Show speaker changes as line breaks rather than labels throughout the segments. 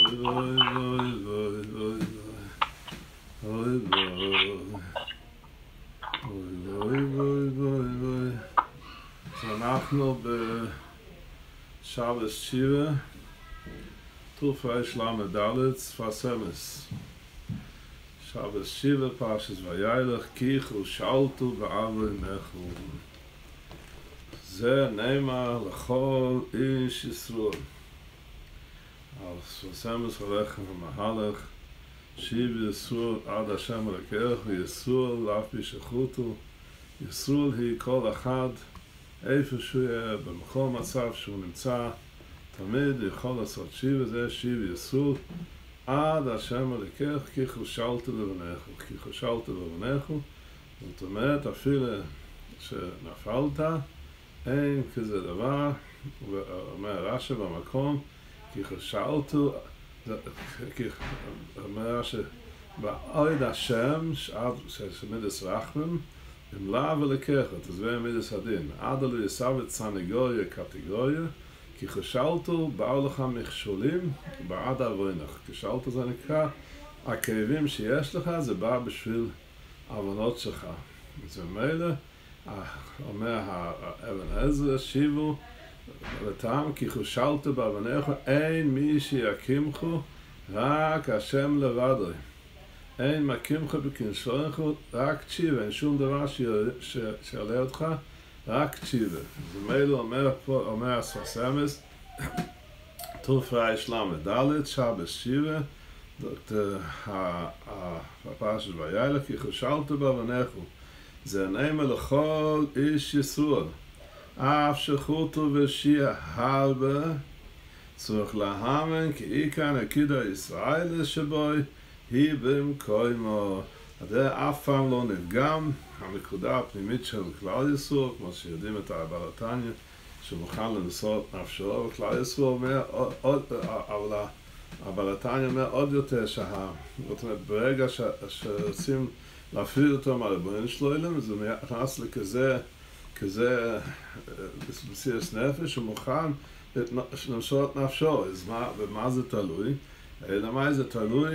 אנחנו בשבס שיבה, תרפ"ש ל"ד, שפת אמס. שבס שיבה, פרשת וילך, קיחו שאלתו בעוון נכו. זה נאמר לכל איש ישראל. שפת אמס הולך ומהלך, שיב ישראל עד השם אלוקיך, וישראל לאף ישחטו. ישראל היא כל אחד איפה שהוא יהיה, בכל מצב שהוא נמצא, תמיד יכול לעשות שיב, זה שיב ישראל עד השם אלוקיך, כי חושלת לבניך, כי חושלת לבניך. זאת אומרת, אפילו שנפלת, אין כזה דבר, אומר רש"י במקום, כי חושלת, אומר רש"י, בעוד השם, שמידס רחמם, אם לאו ולקחת, אז זה מידס הדין. עד אלו יסבת סנגוריה קטגוריה, כי חשלתו באו לך מכשולים בעד עוונך. כשלתו זה נקרא, הכאבים שיש לך זה בא בשביל העוונות שלך. זה מילא, אומר האבן עזרא, שיבו לטעם, כי חשלתו בעוונך, אין מי שיקימכו, רק השם לבדו. אין מקימך בכנשונך, רק תשיבה, אין שום דבר שיעלה אותך, רק תשיבה. זה מילא אומר השפת אמס, תרפ"ש ל"ד, שבס שיבה, הפרשת וילך, כי חושלת בעוונך. זה נאמר לכל איש ישראל, אף שחוטו ושיע הרבה, צריך להאמין כי עיקר נקידה ישראל שבוי, היא במקומו. זה אף פעם לא נפגם, הנקודה הפנימית של כלל ישראל, כמו שיודעים את הבעל התניא, שמוכן למסור את נפשו, וכלל ישראל אומר, אבל הבעל התניא אומר עוד יותר זאת אומרת, ברגע שרוצים להפריד אותו מהריבונו של עולם, זה נכנס לכזה מסירות נפש, הוא מוכן למסור את נפשו. במה זה תלוי? אלא מה זה תלוי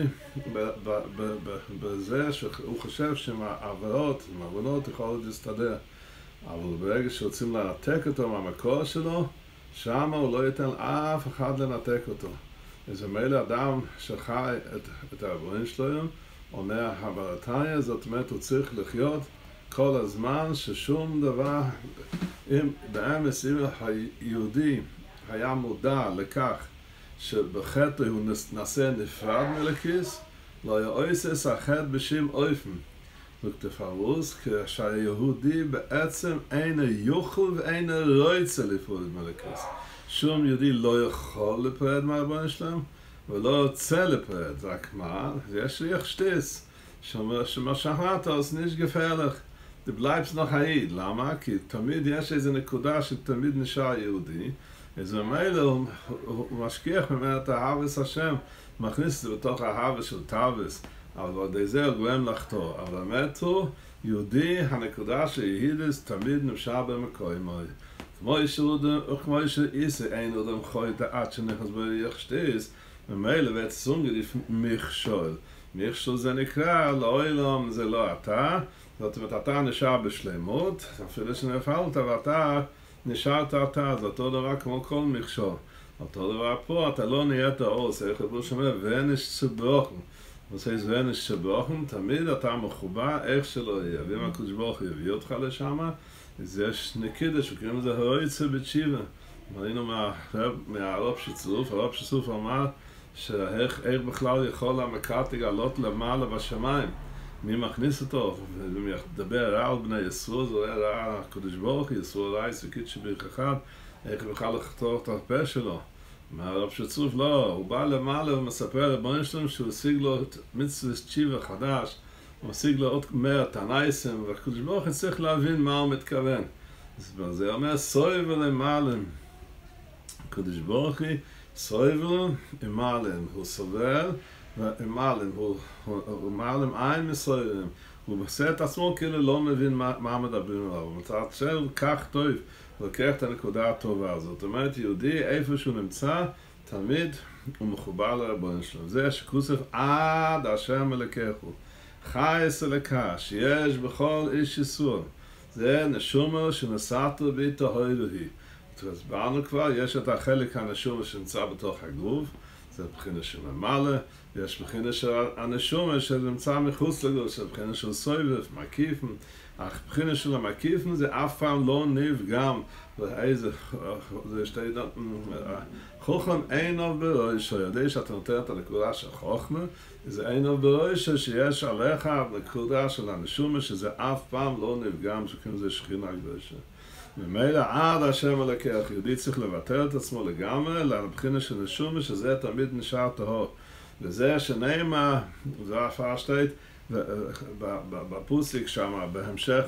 בזה שהוא חושב שעם העוונות יכולות להסתדר. אבל ברגע שרוצים לנתק אותו מהמקור שלו, שם הוא לא ייתן אף אחד לנתק אותו. איזה מילא אדם שחי את העוונות שלו, אומר הבעל התניא, זאת אומרת הוא צריך לחיות כל הזמן ששום דבר, אם באמס היהודי היה מודע לכך שבחטא הוא נעשה נפרד מלכיס, לא יעויסס החטא בשום אופן. זאת תפרוס, כשהיהודי בעצם אין יוכל ואין רוצה לפרוד מלכיס. שום יהודי לא יכול לפרד מהריבונו שלם, ולא רוצה לפרד. רק מה? יש ריח שטיס, שאומר שמה שאמרת, אז nicht gefährlich. Du bleibst noch העיד. למה? כי תמיד יש איזו נקודה שתמיד נשאר יהודי, אז במילא הוא משכיח ממנו את אהבת השם, מכניס את זה בתוך האהבה של תאווס, אבל על זה הוא גורם לחטוא. אבל האמת הוא, יהודי, הנקודה שיהידס תמיד נמשך במקום. כמו שאיסי אין אדם חוי דעת שנכנס בריח שטיס, במילא ועצום גדיף מכשול. מכשול זה נקרא, לעולם זה לא אתה, זאת אומרת, אתה נשאר בשלמות, אפילו שנפלת ואתה נשארת אתה, זה אותו דבר כמו כל מכשול. אותו דבר פה, אתה לא נהיית עוס, איך הוא שאומר, ונש צבוכם. הוא עושה ונש צבוכם, תמיד אתה מחובר, איך שלא יהיה. ואם הקדוש ברוך הוא יביא אותך לשם, אז יש נקידה שקוראים לזה הרויצה בתשיבה. ראינו מהרב שצרוף, הרב שצרוף אמר, שאיך בכלל יכול המקרתי לעלות למעלה בשמיים. מי מכניס אותו, ומדבר רע על בני ישראל, זה היה רע הקדוש ברוך הוא, ישראל רייס וקידשי ברכך, איך בכלל לחתור את הפה שלו. מהרב שצרוף לא, הוא בא למעלה ומספר לריבונו שלם שהוא השיג לו את מצוות תשיבה חדש, הוא השיג לו עוד 100 תנאיסים, והקדוש ברוך הוא צריך להבין מה הוא מתכוון. זה אומר סויבר למעלם. הקדוש ברוך הוא סויבר למעלם, הוא סובר ומעלם, הוא מעלם עין מסוירים, הוא עושה את עצמו כאילו לא מבין מה מדברים עליו, הוא מצלצל כך טוב, הוא לוקח את הנקודה הטובה הזאת. זאת אומרת, יהודי איפה שהוא נמצא, תמיד הוא מחובר לריבונו שלו. זה שכוסף עד השם אלוקיכו. חייס אלוקה, שיש בכל איש ישראל. זה נשומה שנשאתו בטהור היא. הסברנו כבר, יש את החלק הנשומה שנמצא בתוך הגוף, זה בחינה של למעלה, יש בחינה של הנשומה שנמצא מחוץ לגוף, זה בחינה של סובב, מקיפים. הבחינה של המקיפים זה אף פעם לא נפגם. זה שתי חוכם אינו בראשו, יודע שאתה נותן את הנקודה של חוכמה, זה אינו בראשו שיש עליך נקודה של הנשומה שזה אף פעם לא נפגם, שכאילו זה שכינה קדושה. ממילא עד השם אלוקך, יהודי צריך לבטל את עצמו לגמרי לבחינה של נשומה שזה תמיד נשאר טהור. וזה שנאמר, זה הפרשתית, בפוסיק שם, בהמשך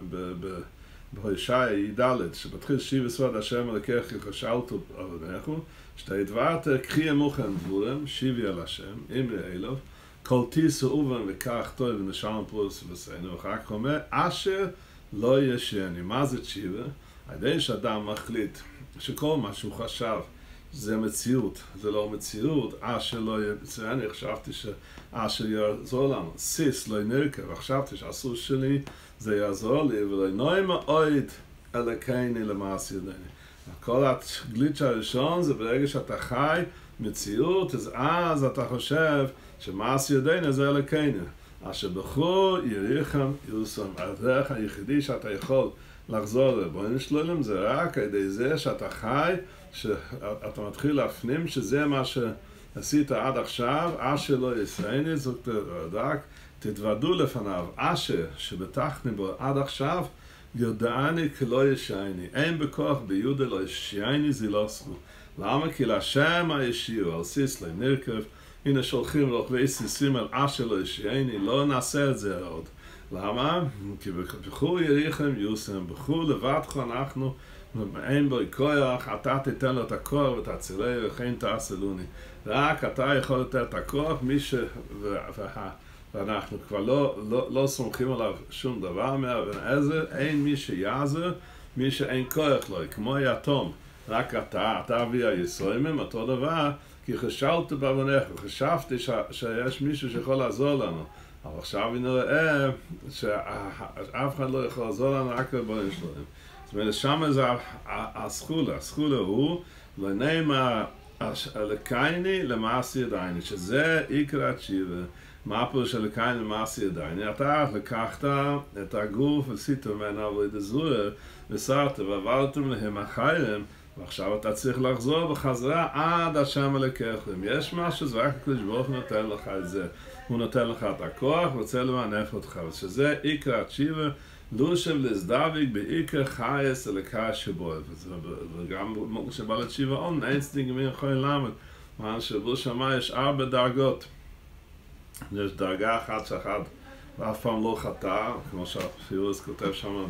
בהושע י"ד, שבתחיל שיב יסוד השם אלוקך יחשלתו עבדיכם, שתי דברת קחי עמוכם דבורם, שיבי על השם, אמרי אלוהים, כל תישאו אובן וכך טוב ונשארם פרוס ובסנו, ואחר כך אומר, אשר לא ישני. מה זה תשיבה? הידי שאדם מחליט שכל מה שהוא חשב זה מציאות, זה לא מציאות, אשר לא יצא, אני חשבתי שאשר יעזור לנו, סיס לא ינרכב, חשבתי שהסוס שלי זה יעזור לי, ולא נוימה אוהד אלוקיני למעשה ידיני. כל הגליץ' הראשון זה ברגע שאתה חי מציאות, אז אתה חושב שמעשה ידיני זה אלוקיני. אשר בכל יריחם ירוסם. הדרך היחידי שאתה יכול לחזור לריבונו של עולם זה רק על ידי זה שאתה חי, שאתה מתחיל להפנים שזה מה שעשית עד עכשיו, אשר לא יסייני, זאת רק תתוודו לפניו, אשר שבטחני בו עד עכשיו, יודעני כלא ישייני, אין בכוח ביהודה לא ישייני זה לא סכו. למה? כי להשם הישיר, על סיסלי נרכב, הנה שולחים רוכבי סיסים על אשר לא ישייני, לא נעשה את זה עוד. למה? כי בכו יריחם יוסם, בכו לבדך אנחנו, אין בו כוח, אתה תיתן לו את הכוח ותצילי וכן תעשלוני. רק אתה יכול לתת את הכוח, ואנחנו כבר לא סומכים עליו שום דבר מהעזר, אין מי שיעזר, מי שאין כוח לו, כמו יתום. רק אתה והיסוימים, אותו דבר, כי חשבת בעוונך, חשבתי שיש מישהו שיכול לעזור לנו. אבל עכשיו נראה שאף אחד לא יכול לעזור לנו, רק לריבונו של עולם. זאת אומרת, שם זה הסכולה הוא, לנאמר אלוקייני למעשה ידייני, שזה עיקר התשיבה. מה הפירוש של אלוקייני למעשה ידייני? אתה לקחת את הגוף ועשית ממנו עבודת זרוע, וסרת ועברתם להם החיים, ועכשיו אתה צריך לחזור בחזרה עד השם אלוקיכם. יש משהו, זה רק הקדוש ברוך הוא נותן לך את זה. הוא נותן לך את הכוח ורוצה למנף אותך, ושזה עיקר התשיבה, לושב לזדביק בעיקר חייס אלוקה שבו. וגם שבא לתשיבה און, אין צדיקים יכולים למד. מה שבו שמה יש 4 דרגות. יש דרגה אחת שאחד ואף פעם לא חטא, כמו שהפירוס כותב שם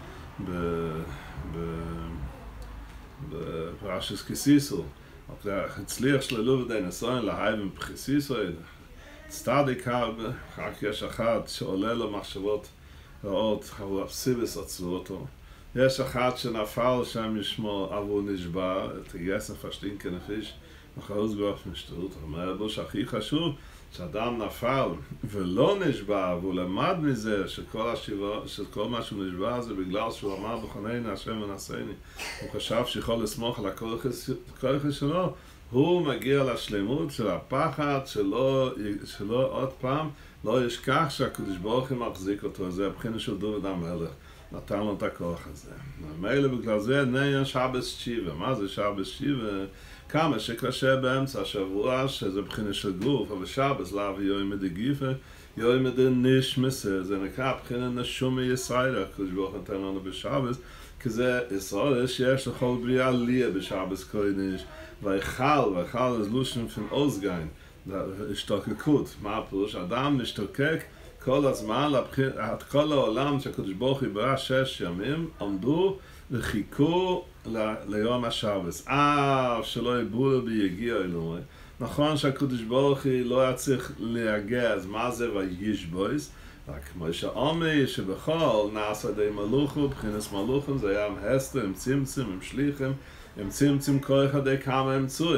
בפרשס כסיסו. הצליח שללו ודי נסוין להייבן בכסיסו, צדיק הרבה, רק יש אחד שעולה לו מחשבות רעות, הוא אפסיבס עצרו אותו. יש אחד שנפל שם ישמו, אבל הוא נשבר, תגייס נפשטין כנפיש, מחרוץ באופן שטות. אומר בו שהכי חשוב, שאדם נפל ולא נשבר, והוא למד מזה שכל מה שהוא נשבר זה בגלל שהוא אמר בכונני השם ונעשני. הוא חשב שיכול לסמוך על הכוח שלו, הוא מגיע לשלמות של הפחד שלא עוד פעם לא ישכח שהקדוש ברוך הוא מחזיק אותו. זה הבחינה של דוד המלך, נתן לו את הכוח הזה. מילא בגלל זה נהיה שבס תשיבה. מה זה שבס תשיבה? כמה שקשה באמצע השבוע, שזה בחינה של גוף, אבל שבס להביא יום דגיפה, יום דנשמסה, זה נקרא בחינה נשום מישראל, הקדוש ברוך הוא נתן לנו בשבס, כי זה ישראל שיש לכל בריאה ליה בשבס קודש, והיכל זה לושן פן אוזגיין, השתוקקות. מה הפירוש? אדם משתוקק כל הזמן, כל העולם שהקדוש ברוך הוא ברא 6 ימים, עמדו וחיכו ליום השבס. שלא יבואו ביגיע אלוהי. נכון שהקדוש ברוך הוא לא היה צריך להגיע, אז מה זה וישבויס? רק כמו שאומר שבכל נעשה די מלוכו, בחינס מלוכים זה היה עם הסתר, עם צמצם, עם שליחים, עם צמצם כל אחד כמה אמצויס.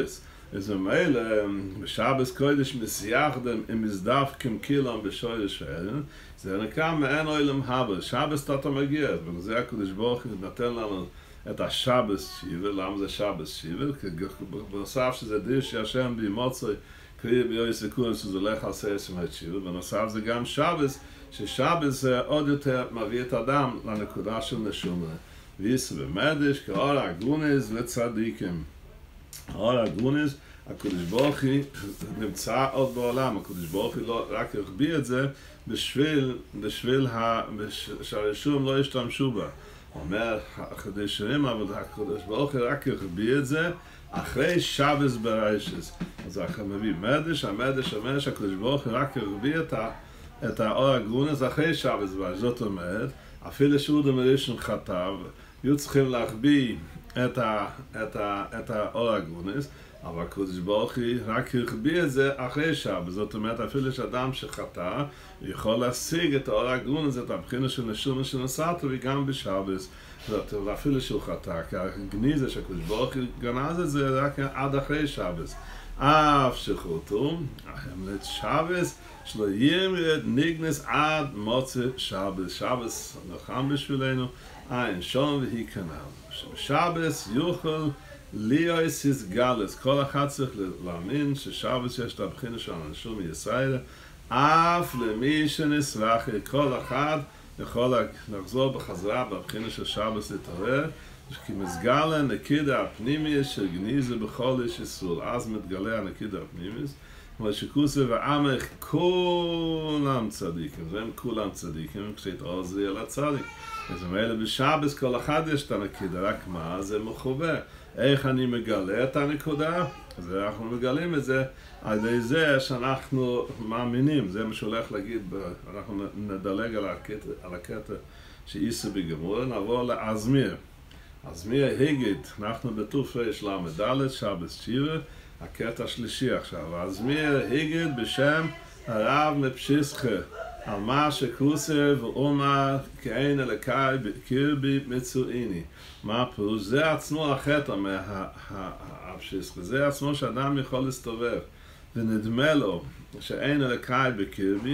אז ממילא, בשבס קודש מסייחדם עם מזדווקם קילם בשורש הערן, זה נקרא מעין עולם הבא. שבס תתה מגיע, וזה הקדוש ברוך הוא נתן לנו את השבס שיבה. למה זה שבס שיבה? כי בנוסף שזה דיר שהשם בימוצוי קריאה ביועס וקורס, שזה הולך על סייסמת שיבה. בנוסף זה גם שבס, ששבס זה עוד יותר מביא את אדם לנקודה של נשומה. ויסה במדש כאור הגונז לצדיקים. האור הגונז, הקדוש ברוך הוא נמצא עוד בעולם. הקדוש ברוך הוא לא רק החביא את זה בשביל שהרשום לא ישתמשו בה. אומר החדשים, אבל הקדוש ברוך הוא רק החביא את זה אחרי שבס בראשית. אז אנחנו מביא מדש, המדש אומר שהקדוש ברוך הוא רק החביא את האור הגונז אחרי שבס בראשית. זאת אומרת, אפילו שאודם הראשון חטא, היו צריכים להחביא את האור הגונז, אבל הקדוש ברוך הוא רק החביא את זה אחרי שבס. זאת אומרת, אפילו שאדם שחטא, יכול להשיג את האור הגונז, את הבחינה של נשומה שנסעת, וגם בשבס. ואפילו שהוא חטא, כי הגניזה שהקדוש ברוך הוא גנז את זה רק עד אחרי שבס. אף שחוטו, המלט שבס, שלא ימרד ניגנס עד מוצא שבס. שבס נחם בשבילנו, אין שום והיא כנל. שבס יוכל ליאוס יסגלס. כל אחד צריך להאמין ששבס יש את הבחינה של הנשום מישראל, אף למי שנסרח. כל אחד יכול לחזור בחזרה בבחינה של שבס להתעורר, כי מסגלה נקידה הפנימי של גניזה בכל איש ישראל. אז מתגלה הנקידה הפנימי, כמו שכוסה ועמך כולם צדיקים. והם כולם צדיקים, כשהתעורר זה יהיה לצדיק. אז ממילא בשבס כל אחד יש את הנקידה, רק מה? זה מחובר. איך אני מגלה את הנקודה? אז אנחנו מגלים את זה על ידי זה שאנחנו מאמינים. זה מה שהולך להגיד, אנחנו נדלג על הקטע שאיסה בגמור, נעבור לאזמיר. אזמיר היגד, אנחנו בתופש למדלת, שבס שירה, הקטע השלישי עכשיו. אזמיר היגד בשם הרב מפשיסחה, על מה שכוסה ואומר כאין אלוקי בקרבי מצויני. מה פירוש? זה עצמו החטא מהפשיסחה, זה עצמו שאדם יכול להסתובב ונדמה לו שאין אלוקי בקרבי.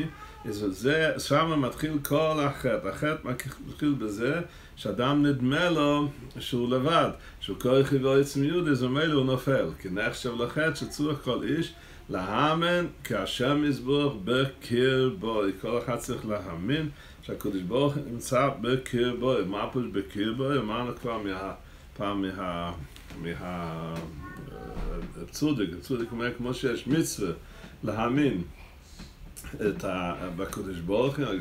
שם מתחיל כל החטא. החטא מתחיל בזה שאדם נדמה לו שהוא לבד, שהוא כל חיבור עצמיות, אז ממילא הוא נופל. כי נחשב לחטא שצריך כל איש להאמין כהשם יזבח בקרבו. כל אחד צריך להאמין שהקדוש ברוך הוא נמצא בקרבו. מה פירוש בקרבו? אמרנו כבר פעם מהצודק. הצודק אומר כמו שיש מצווה להאמין בקדוש ברוך הוא,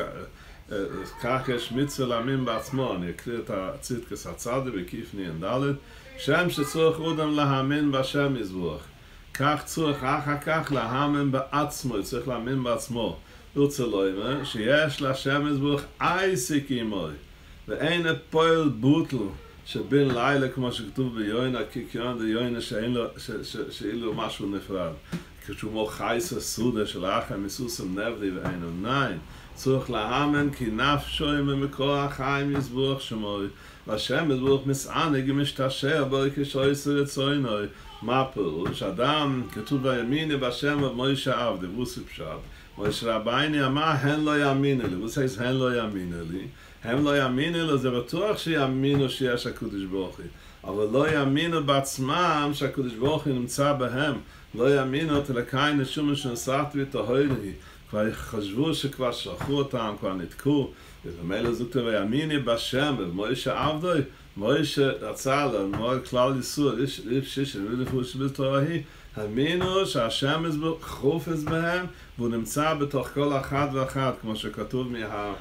כך יש מצווה להאמין בעצמו. אני אקריא את הצדקס הצדיק בקיף נ"ד, שם שצריך אדם להאמין בהשם יזבח, כך צריך אחר כך להאמין בעצמו. צריך להאמין בעצמו. רוצה לומר שיש להשם יזבח עסק עמוי, ואין פועל בוטל שבין לילה, כמו שכתוב ביונה, כי קיון דיונה שאילו משהו נפרד. כשהוא מוחייס סודה של אחם מסוסם נבלי ואין עוניים, צריך להאמן כי נפשו ממקור החיים יזבוח שמוי, והשם יזבוח מסענג ומשתשר בו כשעושה רצונוי. מה פירוש? אדם, כתוב בימיני בשם ומוישה עבדי, וסי פשט. מוישה רבייני אמר, הן לא יאמינו לי. וסי הן לא יאמינו לי. הם לא יאמינו לו, זה בטוח שיאמינו שיש הקדוש ברוך הוא. אבל לא יאמינו בעצמם שהקדוש ברוך הוא נמצא בהם. לא יאמינו את אלוקי נשומה שנסעתי וטהורי. כבר חשבו שכבר שלחו אותם, כבר נתקו. ומילא זו כתוב, יאמיני בשם, ומוישה עבדוי, מוישה רצה ללמוד כלל ישראל, איש שישה, ולפוש בתורהי, האמינו שהשם חופץ בהם, והוא נמצא בתוך כל אחד ואחד, כמו שכתוב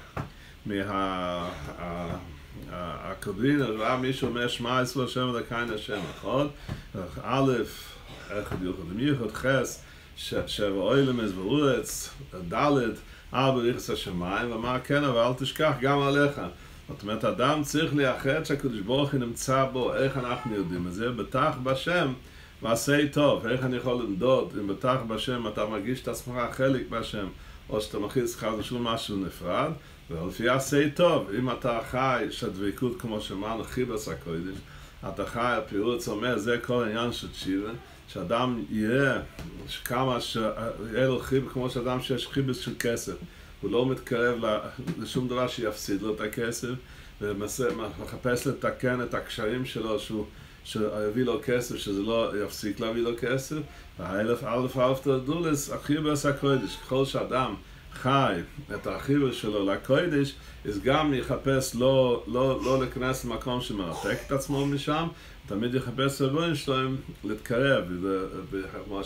הקובין, ראה מישהו אומר, שמע ישראל השם אלוקינו השם, נכון? א', אחד יוחד, ייחוד חס, שבע אוילמס ואורץ, ד', ארבע ריחס השמיים, ואמר כן, אבל אל תשכח גם עליך. זאת אומרת, אדם צריך לייחד שהקדוש ברוך הוא נמצא בו. איך אנחנו יודעים את זה? בטח בשם ועשה טוב. איך אני יכול למדוד אם בטח בשם אתה מרגיש את עצמך חלק בשם, או שאתה מכניס לך לשום משהו נפרד, ולפי עשה טוב. אם אתה חי שהדבקות כמו שאמרנו חיבס הקודש, אתה חי, הפירוץ אומר, זה כל העניין של תשיבה, שאדם יראה כמה שיהיה לו חיבור, כמו שאדם שיש חיבור של כסף, הוא לא מתקרב לשום דבר שיפסיד לו את הכסף, ומחפש לתקן את הקשרים שלו, שיביא לו כסף, שזה לא יפסיק להביא לו כסף. והאלף תרדולס, החיבור הקודש, ככל שאדם חי את החיבור שלו לקודש, אז גם יחפש לא להיכנס למקום שמנתק את עצמו משם, תמיד יחפש רבוין שלהם להתקרב, וכמו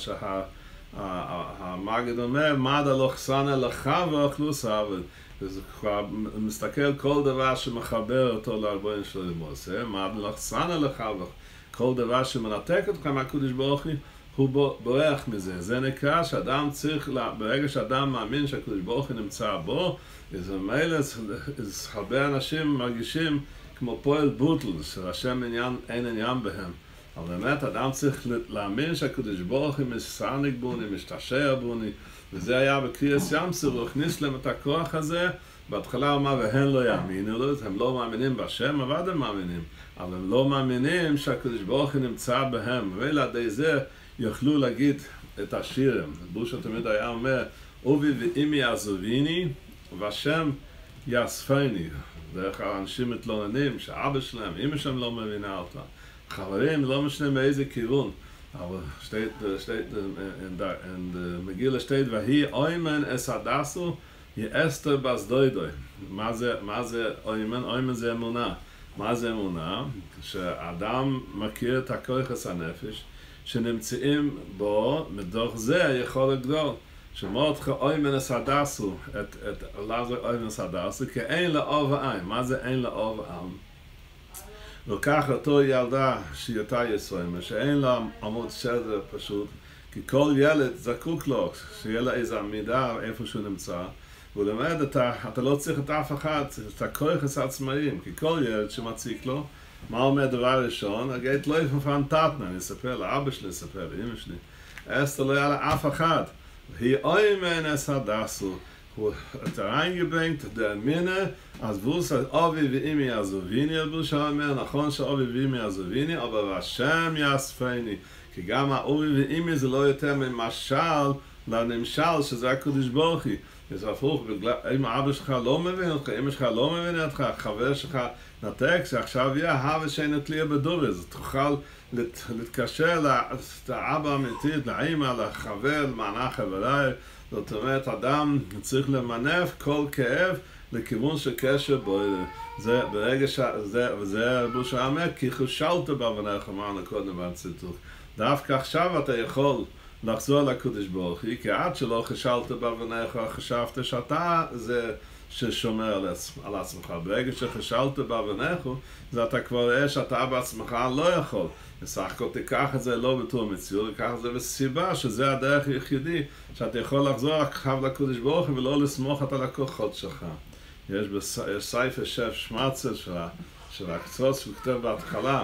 שהמגד אומר, מדע לא חסנה לך ואוכלוס אבל, וזה כבר מסתכל כל דבר שמחבר אותו לרבוין שלהם עושה, מדע לא חסנה לך וכל דבר שמנתק אותך מהקדוש ברוך הוא בורח מזה. זה נקרא שאדם צריך, ברגע שאדם מאמין שהקדוש ברוך הוא נמצא בו, אז הרבה אנשים מרגישים כמו פועל בוטל, שהשם אין עניין בהם. אבל באמת אדם צריך להאמין שהקדוש ברוך הוא מסענק בוני, משתעשע בוני, וזה היה בקריאת ים סוף, הוא הכניס להם את הכוח הזה. בהתחלה הוא אמר, והם לא יאמינו לו, הם לא מאמינים בשם, אבל הם מאמינים. אבל הם לא מאמינים שהקדוש ברוך הוא נמצא בהם, ולעדי זה יוכלו להגיד את השירים. בושה תמיד היה אומר, אובי ואימי יעזוביני, והשם יאספני. דרך האנשים מתלוננים שאבא שלהם, אמא שלהם לא מבינה אותה. חברים, לא משנה מאיזה כיוון. אבל מגיע לשתית, והיא אוימן אס הדסו, היא אסתר בס דוידוי. מה זה אוימן? אוימן זה אמונה. מה זה אמונה? שאדם מכיר את הכוחס הנפש, שנמצאים בו, מדוח זה יכול לגדול. שמות אוימן אס הדסו, למה אוימן אס הדסו? כי אין לאוב העין. מה זה אין לאוב העין? לוקח אותו ילדה שהיא אותה יסוימה, שאין לה עמוד שדר פשוט, כי כל ילד זקוק לו, שיהיה לה איזו עמידה איפה שהוא נמצא, והוא למד, אתה לא צריך את אף אחד, את הכוחס העצמאיים, כי כל ילד שמציק לו, מה אומר דבר ראשון? הגעת לא יפן טטנה, אני אספר לאבא שלי, אספר לאמא שלי, אסתר לא היה לה אף אחד, היא אוימן אס הדסו, הוא reingebringt der Minne, als Wurzel Ovi ואימי יעזוביני, הבושה אומר, נכון שאובי ואימי יעזוביני, אבל השם יאספני, כי גם האובי ואימי זה לא יותר ממשל לנמשל, שזה הקדוש ברוך הוא. זה הפוך, אם האבא שלך לא מבין אותך, אמא שלך לא מבין אותך, החבר שלך נתק, שעכשיו יהיה הווה שאין תליה בדורי, אז תוכל להתקשר לאבא האמיתית, לאמא, לחבר, למענה חבריי. זאת אומרת, אדם צריך למנף כל כאב לכיוון של קשר בו. זה ברגע וזה בושה אומר, כי חושלת בעוונך, אמרנו קודם בציטוט. דווקא עכשיו אתה יכול לחזור לקדוש ברוך הוא, כי עד שלא חשלת בעוונך, חשבת שאתה זה ששומר על עצמך. ברגע שחשלת בעוונך, זה אתה כבר רואה שאתה בעצמך לא יכול. בסך הכל תיקח את זה לא בתור מציאות, תיקח את זה בסיבה שזה הדרך היחידי שאתה יכול לחזור עכשיו לקדוש ברוך הוא ולא לסמוך את הלקוחות שלך. יש בספר שף שמצל של הקצות שהוא כתב בהתחלה,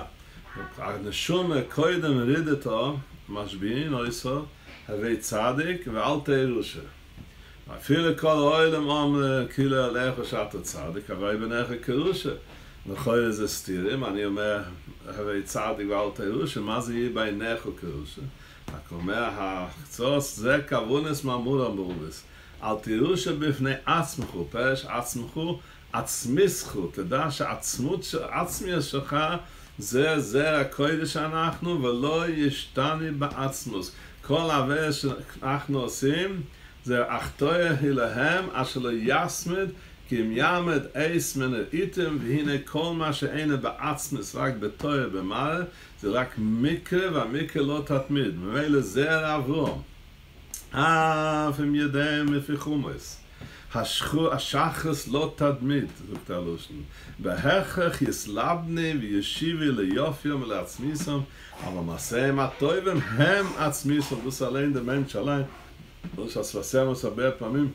הנשום קודם רידתו, משביעין או איסו, הווי צדיק ואל תירושה. אפילו כל העולם אומר כאילו עליך שאתה צדיק, הווי בנך כרושה. נכון איזה סתירים, אני אומר, הרי צדיק ואל תירושה, מה זה יהיה בעינך כרושה? רק אומר, הקצוס זה כוונס מאמור אמורבס. אל תירושה בפני עצמכו, פרש עצמכו, עצמיסכו, תדע שעצמי שלך זה הקודש אנחנו, ולא ישתני בעצמוס. כל העבר שאנחנו עושים, זה אחתויה להם, אשר לא יסמד, כי אם יעמד אייס מן האיתם, והנה כל מה שאין בעצמס, רק בתויה במעלה, זה רק מקרה, והמקרה לא תתמיד. ממילא זה רבו. אף אם ידיהם לפי חומס. השחס לא תדמית, זאת הלושן. בהכרח יסלבני וישיבי ליופיום ולעצמיסם, אבל מעשיהם הטובים הם עצמיסם, וסלין דמנט שליים. לא שהספסם עושה הרבה פעמים.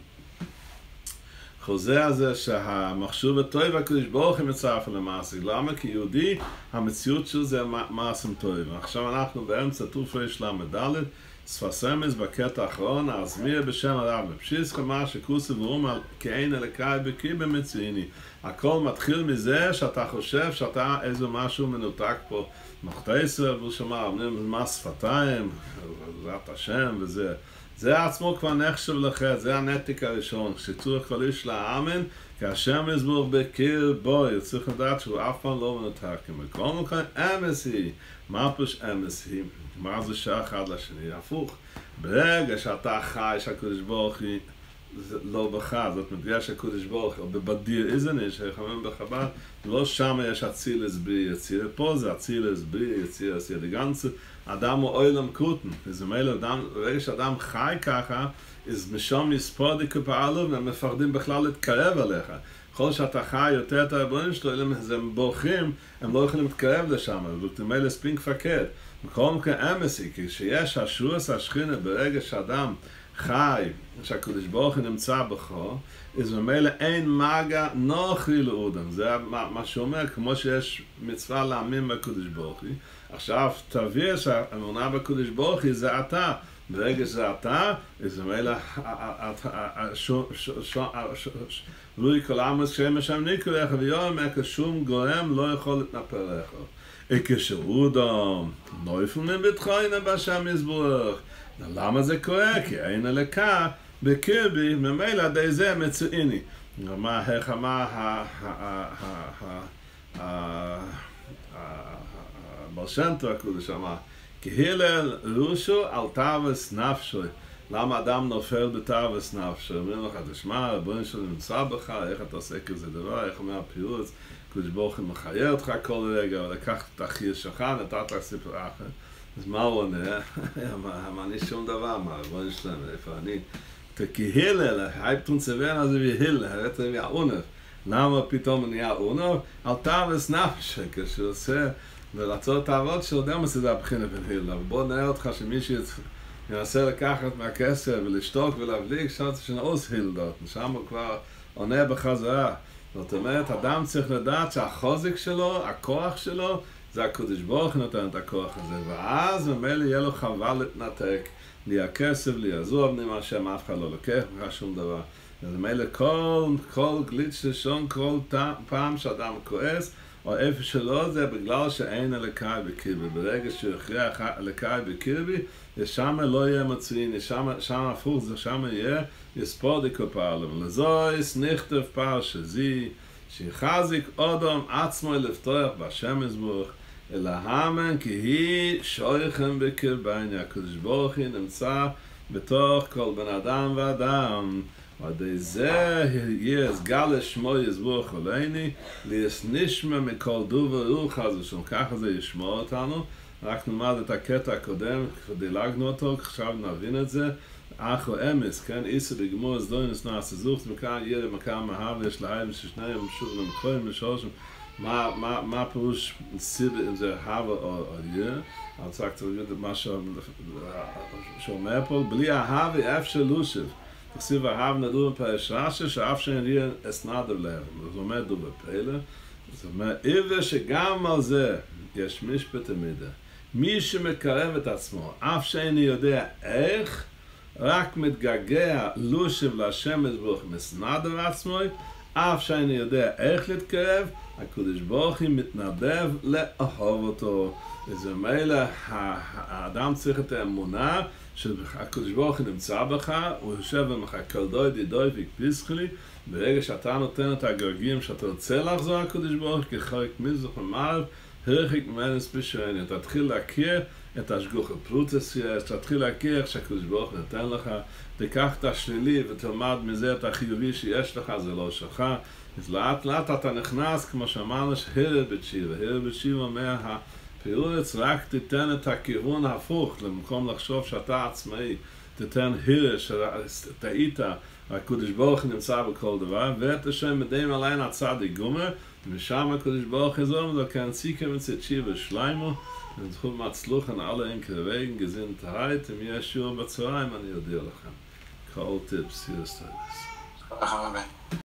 חוזה הזה שהמחשוב הטוב הקדוש ברוך הוא מצרף למעשה. למה? כי יהודי המציאות של זה מעשים טובים. עכשיו אנחנו באמצע תרל"ד, שפת אמס בקטע האחרון, הזמיר בשם הרב בפשיסחה, מה שכוסף ואום על כאין אלוקי בקי במציאני. הכל מתחיל מזה שאתה חושב שאתה איזה משהו מנותק פה. מחטא ישראל, והוא שמע, מה שפתיים, בעזרת השם וזה. זה עצמו כבר נחשב לחטא, זה הנתק הראשון. כשצריך כל איש לאמן, כי השם יזבוך בקיר בוי, צריך לדעת שהוא אף פעם לא מנותק. בכל מקום, אמס היא. מה פשוט אמס היא? מה זה שייך אחד לשני? הפוך. ברגע שאתה חי, שהקדוש ברוך הוא לא בך, זאת אומרת, שהקדוש ברוך הוא בבדיר איזני, שחמים בחב"ד, לא שם יש אצילס בלי יציר, פה זה אצילס בלי יציר, לגנץ, אדם הוא אוילם קוטן. זה מילא, ברגע שאדם חי ככה, אז משום יספודי כפעלו, והם מפחדים בכלל להתקרב אליך. כל שאתה חי יותר את הרבונים שלו, הם בורחים, הם לא יכולים להתקרב לשם, זה מילא ספינק פקד. בכל מקום אמסי, כשיש השורס השכינה ברגע שאדם חי, שהקדוש ברוך הוא נמצא בכו, אז ממילא אין מגע נוחי לאודם. זה מה שאומר, כמו שיש מצווה להאמין בקדוש ברוך הוא. עכשיו תביא שהאמונה בקדוש ברוך הוא זה אתה. ברגע שזה אתה, אז ממילא רואי כל עמוס שם השם ניקו לך, ויום שום גורם לא יכול להתנפל לך. כשאודם נויפל מבטחוינה בשם יזבורך. למה זה קורה? כי אין אלוקה בקרבי, ממילא די זה מצויני. מה בעל שם טוב הקדוש אמר, כי הלל רושו על תאווס נפשו. למה אדם נופל בתאווס נפשו? אומרים לך, תשמע, הרבון שלו נמצא בך, איך אתה עושה כזה דבר, איך אומר הפירוץ, קדוש ברוך הוא מחיה אותך כל רגע, ולקחת את החיר שלך, נתת לך סיפור אחר. אז מה הוא עונה? מה אני שום דבר, מה הרבון שלהם, איפה אני? כי הלל, הייפטון צוון הזה והלל, הראית לי העונף. למה פתאום נהיה עונף? על תאווס נפשו, כשהוא עושה ולעצור את העבוד שלו, יודע מה זה הבחינה בין הלל. אבל בוא נראה אותך שמישהו ינסה לקחת מהכסף ולשתוק ולהבליג, שנעוס הילדות, ושם הוא כבר עונה בחזרה. זאת אומרת, אדם צריך לדעת שהחוזק שלו, הכוח שלו, זה הקדוש ברוך הוא נותן את הכוח הזה, ואז ממילא יהיה לו חבל להתנתק, לי הכסף, לי הזוב, לי מה שם, אף אחד לא לוקח לך שום דבר. אז ממילא כל גליץ' ראשון, כל פעם שאדם כועס, או איפה שלא, זה בגלל שאין אלוקי בקרבי. ברגע שיכריח אלוקי בקרבי, שם לא יהיה מצוין, שם הפוך, שם יהיה יספודי כפעלם. לזויס נכתב פרשה זי, שיחזיק אודום עצמו לפתוח בשם יזבוך, אלא האמן כי היא שויכם בקרבני. הקדוש ברוך הוא נמצא בתוך כל בן אדם ואדם. ועדי זה יסגל לשמו יזבוך עליני, ליסנשמה מכל דובר רוח הזה, ככה זה ישמע אותנו. רק נלמד את הקטע הקודם, דילגנו אותו, עכשיו נבין את זה. אחו אמס, כן, איסה בגמור סדוינוס נעשה זוכת, מכאן יהיה למכאן מהב, יש להם ששניהם שוב למקויים ושורשים. מה פירוש סיבה אם זה הווה או יהיה? אני רוצה קצת להגיד את מה שאומר פה, בלי ההווה אף של לושב. תכסיב ההב נדור בפרש רש"י, שאף שאין יהיה אסנדר להם. זאת אומרת דו בפלא. זאת אומרת, איבה שגם על זה יש משפט המידה. מי שמקרב את עצמו, אף שאין יודע איך, רק מתגעגע לושב להשם יזבוך מסנדר עצמו, אף שאין יודע איך להתקרב, הקדוש ברוך הוא מתנדב לאהוב אותו. וזה מילא, האדם צריך את האמונה שהקדוש ברוך הוא נמצא בך, הוא יושב ומחכה דוי דידוי והקפיסך לי. ברגע שאתה נותן את הגרגים שאתה רוצה לחזור הקדוש ברוך הוא, כחלק מזוך ומערב, הרחיק ממנס בשעני. תתחיל להכיר את השגוך הפרוטס יש, תתחיל להכיר איך שהקדוש ברוך הוא נותן לך, תיקח את השלילי ותלמד מזה את החיובי שיש לך, זה לא שלך. אז לאט לאט אתה נכנס, כמו שאמרנו, שהרד בתשיבה. הרד בתשיבה אומר, הפירוץ רק תיתן את הכיוון ההפוך, למקום לחשוב שאתה עצמאי. תיתן הרד, שטעית, הקדוש ברוך הוא נמצא בכל דבר, ואת השם מדעים עליין הצדיק גומר, ושם הקדוש ברוך הוא זום, זה כאן סיכם את תשיבה שליימו, וזכו מצלוחן alle in Krewegen gesinnt heit, אם יש שיעור בצהריים אני אודיע לכם. כל טיפס, hier ist alles.